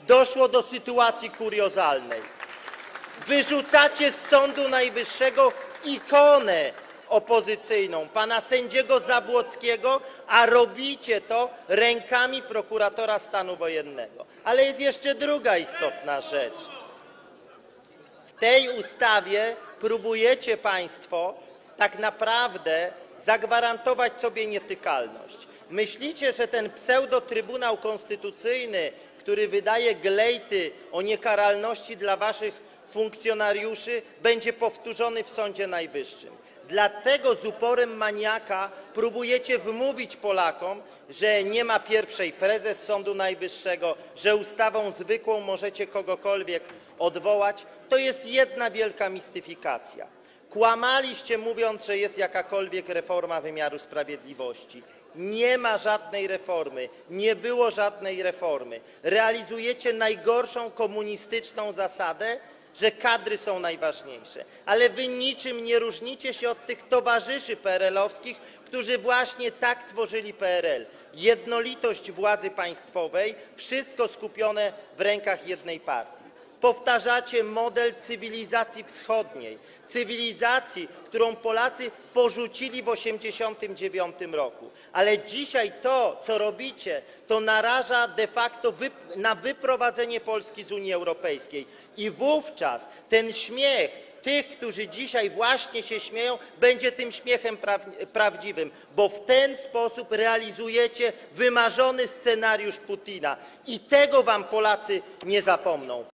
doszło do sytuacji kuriozalnej. Wyrzucacie z Sądu Najwyższego ikonę opozycyjną, pana sędziego Zabłockiego, a robicie to rękami prokuratora stanu wojennego. Ale jest jeszcze druga istotna rzecz. W tej ustawie próbujecie państwo tak naprawdę zagwarantować sobie nietykalność. Myślicie, że ten pseudo-Trybunał Konstytucyjny, który wydaje glejty o niekaralności dla waszych funkcjonariuszy, będzie powtórzony w Sądzie Najwyższym. Dlatego z uporem maniaka próbujecie wmówić Polakom, że nie ma pierwszej prezes Sądu Najwyższego, że ustawą zwykłą możecie kogokolwiek odwołać. To jest jedna wielka mistyfikacja. Kłamaliście, mówiąc, że jest jakakolwiek reforma wymiaru sprawiedliwości. Nie ma żadnej reformy, nie było żadnej reformy. Realizujecie najgorszą komunistyczną zasadę, że kadry są najważniejsze, ale wy niczym nie różnicie się od tych towarzyszy PRL-owskich, którzy właśnie tak tworzyli PRL. Jednolitość władzy państwowej, wszystko skupione w rękach jednej partii. Powtarzacie model cywilizacji wschodniej, cywilizacji, którą Polacy porzucili w 1989 roku. Ale dzisiaj to, co robicie, to naraża de facto na wyprowadzenie Polski z Unii Europejskiej. I wówczas ten śmiech tych, którzy dzisiaj właśnie się śmieją, będzie tym śmiechem prawdziwym, bo w ten sposób realizujecie wymarzony scenariusz Putina. I tego wam Polacy nie zapomną.